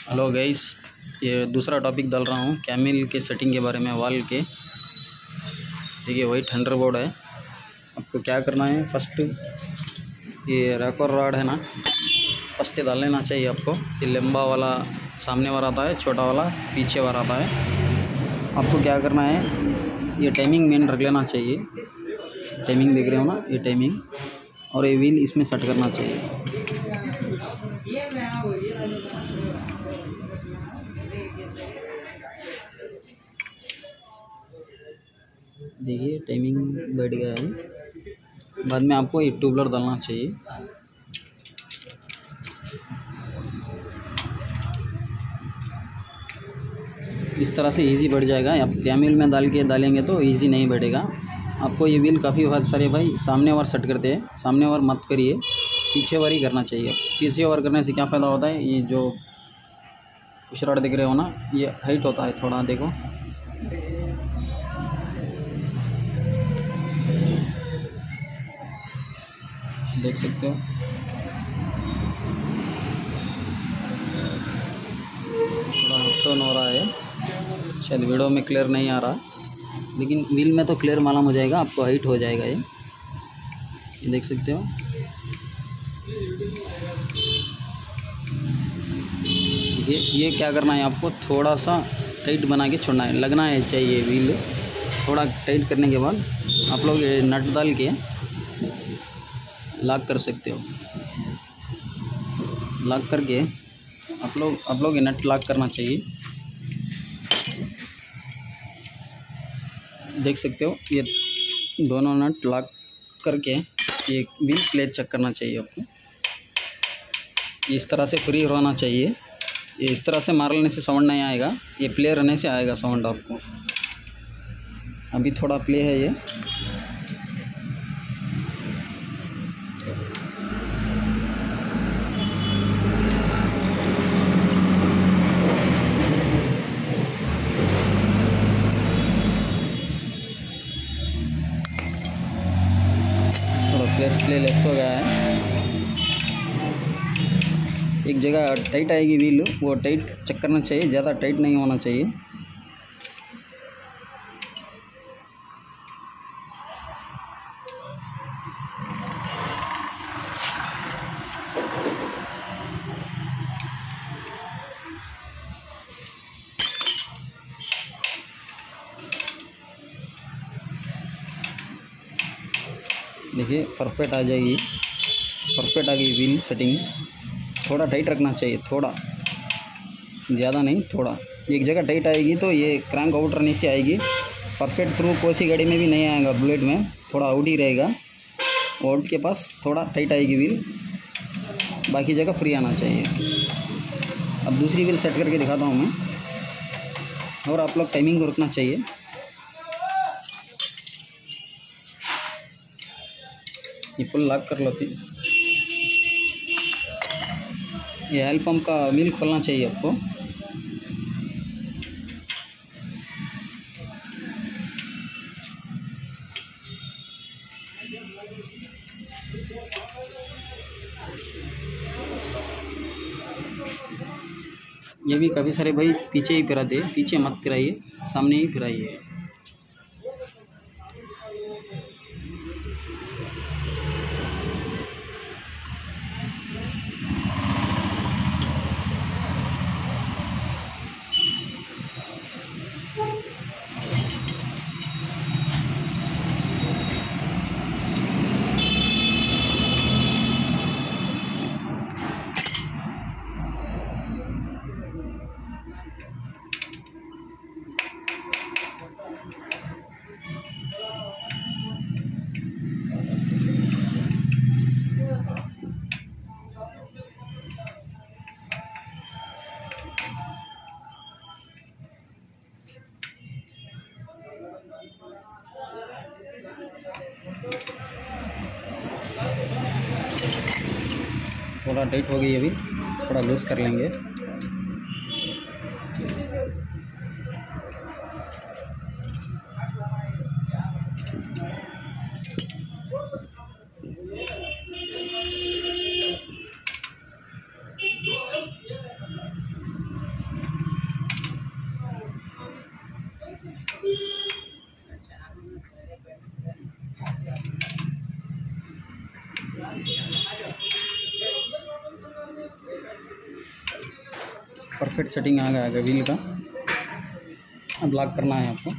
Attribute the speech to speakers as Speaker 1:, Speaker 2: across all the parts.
Speaker 1: Hello guys, ये दूसरा topic डाल रहा हूँ कैमिल के सेटिंग के बारे में, वाल के। ठीक है, वही थंडरबोर्ड है। आपको क्या करना है, फर्स्ट ये रैपर रॉड है ना, फर्स्ट डाल लेना चाहिए आपको। ये लंबा वाला सामने वाला आता है, छोटा वाला पीछे वाला आता है। आपको क्या करना है, ये टाइमिंग मेन रख लेना चाहिए। टाइमिंग देख रहे हो ना, ये टाइमिंग, और ये व्हील इसमें सेट करना चाहिए। देखिए टाइमिंग बैठ गया है। बाद में आपको ये ट्यूबलर डालना चाहिए। इस तरह से इजी बढ़ जाएगा। आप कैमिल में डालेंगे तो इजी नहीं बैठेगा आपको। ये व्हील काफ़ी बहुत सारे भाई सामने वार सेट करते हैं, सामने वार मत करिए, पीछे वार ही करना चाहिए। पीछे वार करने से क्या फ़ायदा होता है, ये जो पुश रॉड दिख रहे हो ना, ये हाइट होता है थोड़ा, देखो देख सकते हो। थोड़ा अप टर्न हो रहा है, शायद वीडियो में क्लियर नहीं आ रहा, लेकिन व्हील में तो क्लियर मालूम हो जाएगा आपको, हाइट हो जाएगा ये देख सकते हो। ये क्या करना है आपको, थोड़ा सा टाइट बना के छोड़ना है, लगना है चाहिए व्हील। थोड़ा टाइट करने के बाद आप लोग ये नट डाल के लॉक कर सकते हो। लॉक करके आप लोग ये नट लॉक करना चाहिए। देख सकते हो, ये दोनों नट लॉक करके ये व्हील प्लेट चेक करना चाहिए आपको। इस तरह से फ्री होना चाहिए। ये इस तरह से मारने से साउंड नहीं आएगा, ये प्ले रहने से आएगा साउंड आपको। अभी थोड़ा प्ले है ये। थोड़ा प्ले लेस हो गया है। एक जगह टाइट आएगी व्हील, वो टाइट चेक करना चाहिए, ज़्यादा टाइट नहीं होना चाहिए। देखिए परफेक्ट आ जाएगी, परफेक्ट आ गई व्हील सेटिंग। थोड़ा टाइट रखना चाहिए, थोड़ा, ज़्यादा नहीं, थोड़ा। एक जगह टाइट आएगी तो ये क्रैंक आउट रहने से आएगी। परफेक्ट थ्रू कोई गाड़ी में भी नहीं आएगा, बुलेट में थोड़ा आउट ही रहेगा। आउट के पास थोड़ा टाइट आएगी व्हील, बाकी जगह फ्री आना चाहिए। अब दूसरी व्हील सेट करके दिखाता हूँ मैं, और आप लोग टाइमिंग को रखना चाहिए। ये फुल लॉक कर लो। फिर ये ऑयल पंप का व्हील खोलना चाहिए आपको। ये भी काफ़ी सारे भाई पीछे ही फिराते हैं, पीछे मत फिराइए, सामने ही फिराइए। थोड़ा टाइट हो गई, अभी थोड़ा लूज़ कर लेंगे। परफेक्ट सेटिंग आ गया व्हील का। अब लॉक करना है आपको।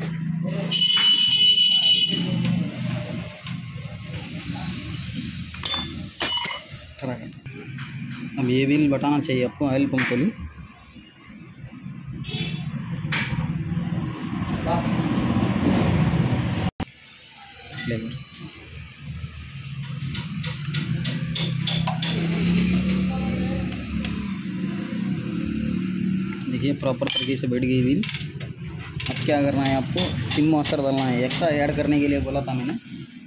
Speaker 1: अब ये व्हील बताना चाहिए आपको ऑयल पंप वाली। देखिए प्रॉपर तरीके से बैठ गई व्हील। अब क्या करना है आपको, सिम मॉइस्चर डालना है। एक्स्ट्रा ऐड करने के लिए बोला था मैंने।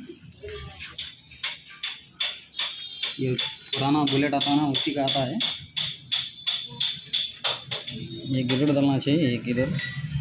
Speaker 1: ये पुराना बुलेट आता है ना, उसी का आता है। एक इधर डालना चाहिए, एक इधर।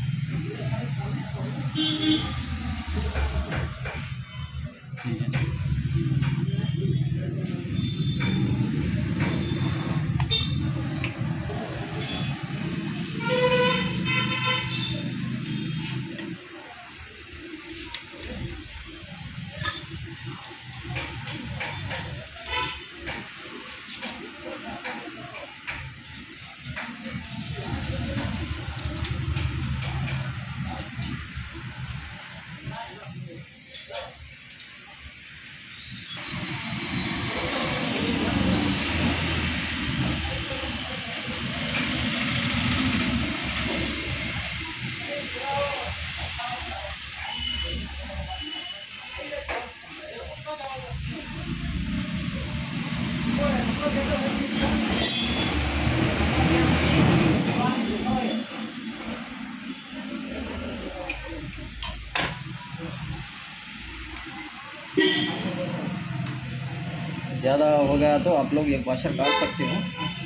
Speaker 1: ज़्यादा हो गया तो आप लोग एक वाशर डाल सकते हो।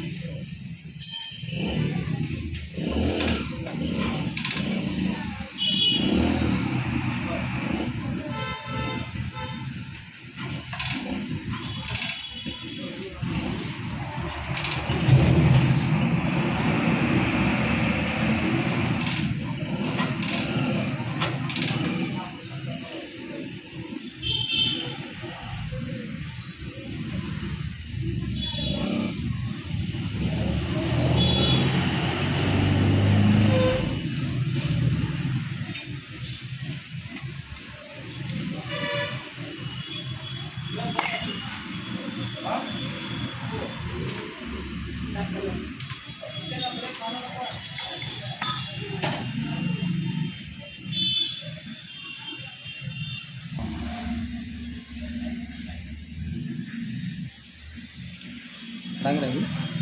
Speaker 1: लग रही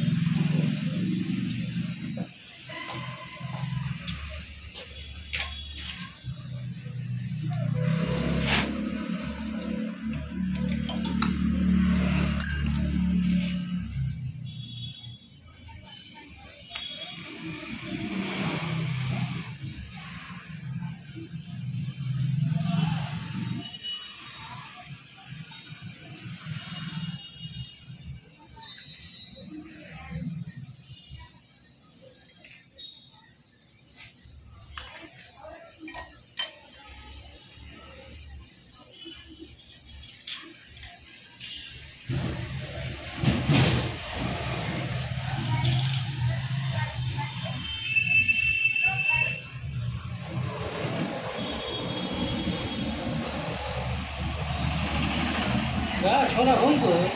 Speaker 1: छोरा कौन को है?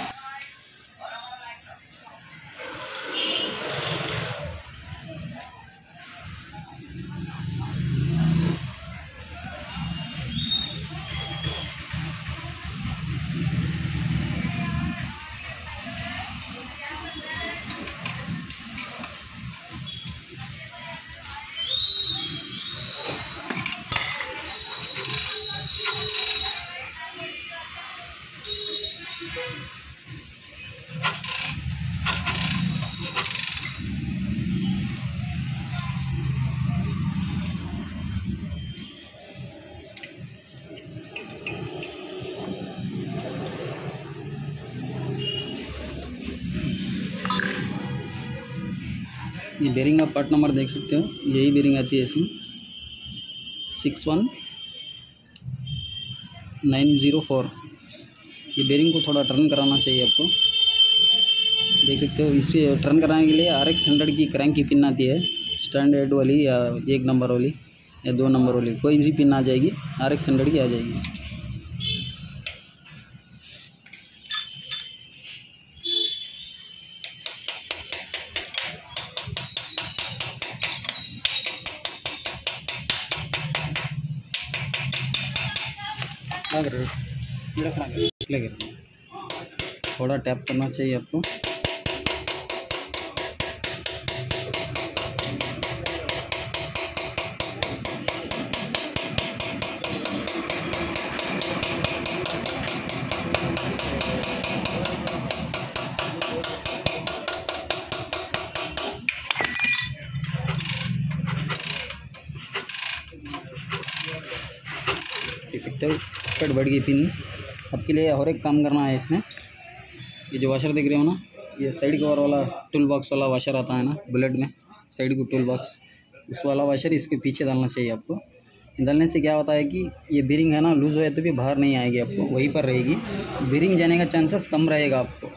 Speaker 1: ये बेरिंग का पार्ट नंबर देख सकते हो, यही बेरिंग आती है इसमें 61904। ये बेरिंग को थोड़ा टर्न कराना चाहिए आपको। देख सकते हो। इस पे टर्न कराने के लिए RX100 की क्रैंक की पिन आती है, स्टैंडर्ड वाली या 1 नंबर वाली या 2 नंबर वाली, कोई भी पिन आ जाएगी, RX100 की आ जाएगी। थोड़ा टैप करना चाहिए आपको। देख सकते हो कट बढ़ गई पिन। आपके लिए और एक काम करना है इसमें, ये जो वाशर देख रहे हो ना, ये साइड कवर वाला टूल बॉक्स वाला वाशर आता है ना बुलेट में, साइड को टूल बॉक्स, उस वाला वाशर इसके पीछे डालना चाहिए आपको। डालने से क्या होता है कि ये बीरिंग है ना लूज़ हो तो भी बाहर नहीं आएगी, आपको वहीं पर रहेगी, बीरिंग जाने का चांसेस कम रहेगा आपको।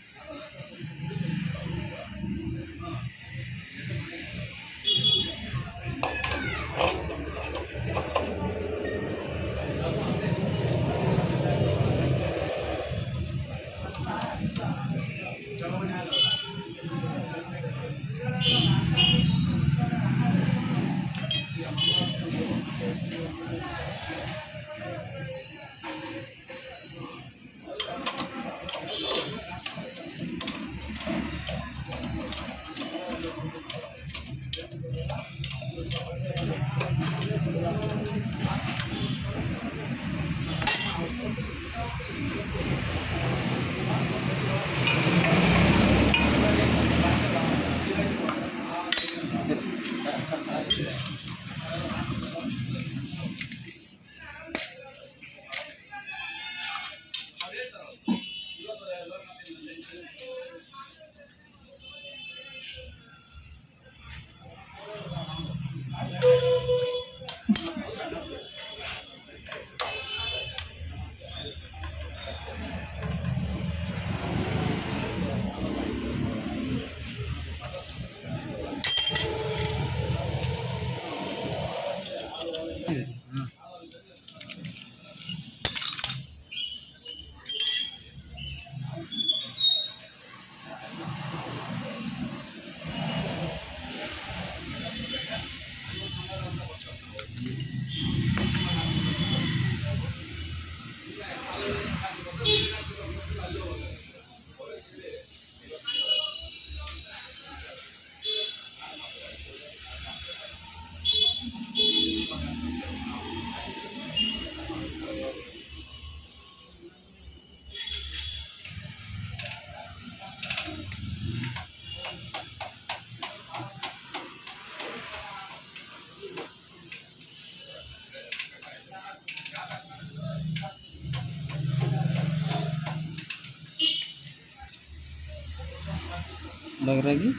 Speaker 1: लग रहा है कि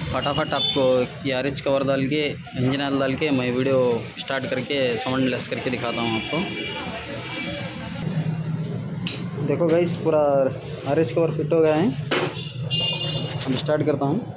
Speaker 1: फटाफट आपको ये RH कवर डाल के इंजन ऑयल डाल के मैं वीडियो स्टार्ट करके साउंड लेस करके दिखाता हूँ आपको। देखो गाइस पूरा RH कवर फिट हो गया है। अब स्टार्ट करता हूँ।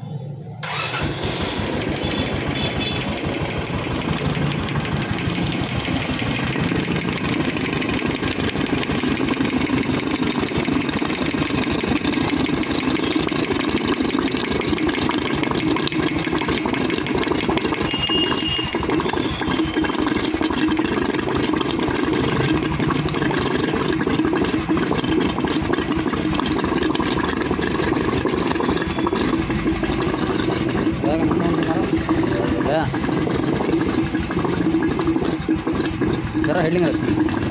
Speaker 1: जरा हेडिंग रख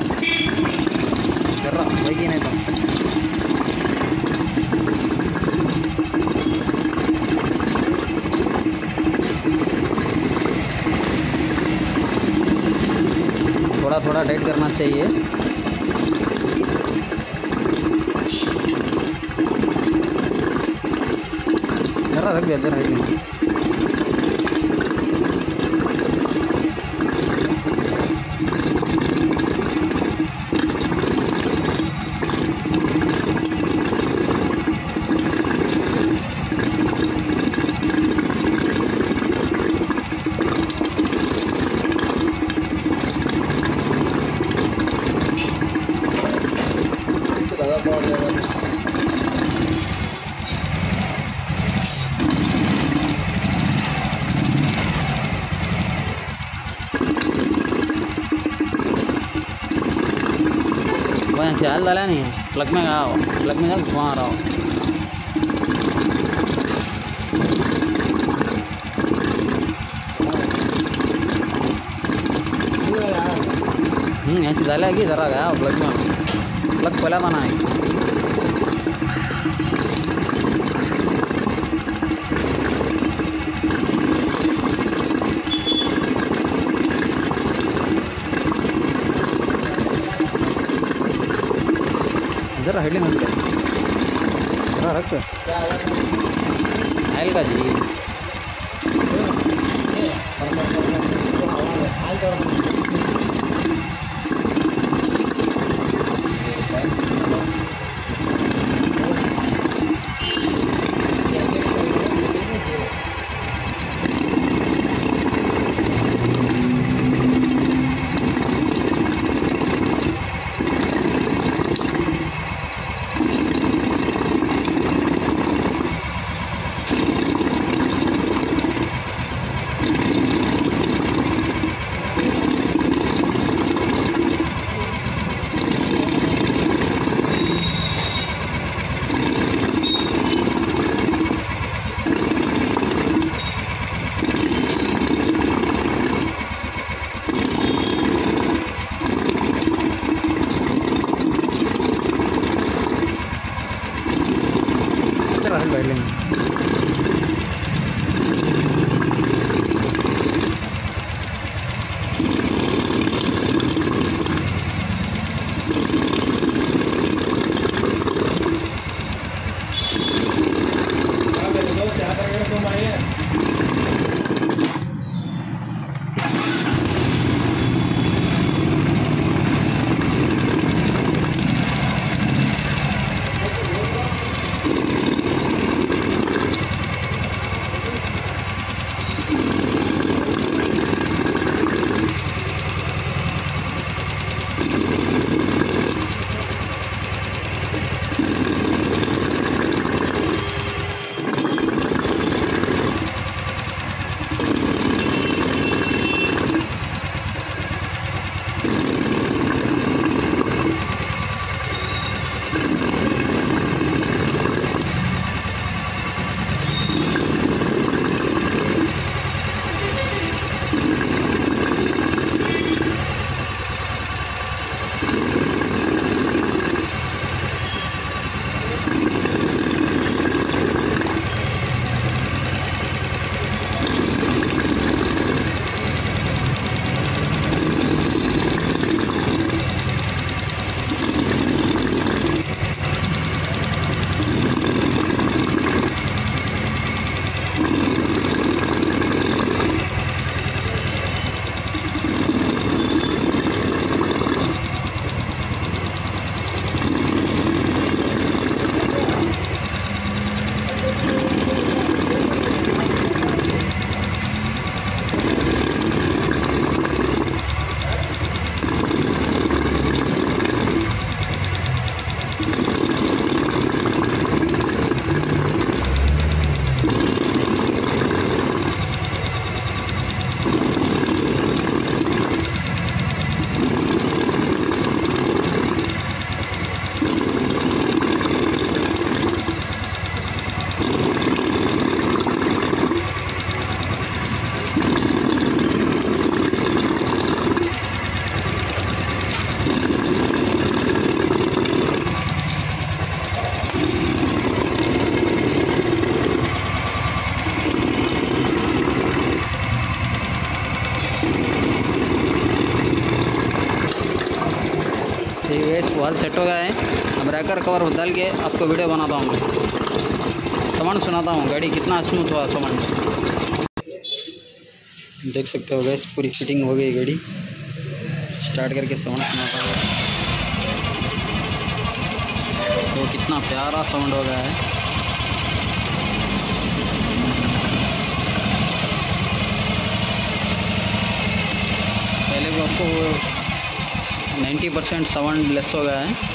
Speaker 1: जरा बाइक ही नहीं था। थोड़ा थोड़ा टाइट करना चाहिए। जरा रख दिया जरा हेडिंग। वहाँ से हाल डाला नहीं है प्लग में आओ, प्लग में जाओ वहाँ रहो। ऐसे डाला है कि जरा गया प्लग में, प्लग पहला बना है। जरा हेडलिंग रख जरा रख आयल का जी। बैठ लेंगे। फिलहाल सेट हो गया है। अब रैकर कवर डाल के आपको वीडियो बनाता हूँ, मैं साउंड सुनाता हूँ गाड़ी कितना स्मूथ हुआ साउंड। देख सकते हो गैस पूरी फिटिंग हो गई गाड़ी। स्टार्ट करके साउंड सुनाता हूँ, तो कितना प्यारा साउंड हो गया है। पहले भी आपको 90% साउंड लेस हो गया है।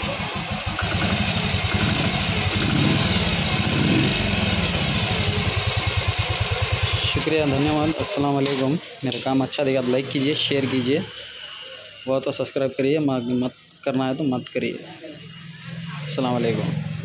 Speaker 1: शुक्रिया, धन्यवाद, अस्सलाम वालेकुम। मेरा काम अच्छा दिखा तो लाइक कीजिए, शेयर कीजिए, वो तो सब्सक्राइब करिए, मत करना है तो मत करिए। अस्सलाम वालेकुम।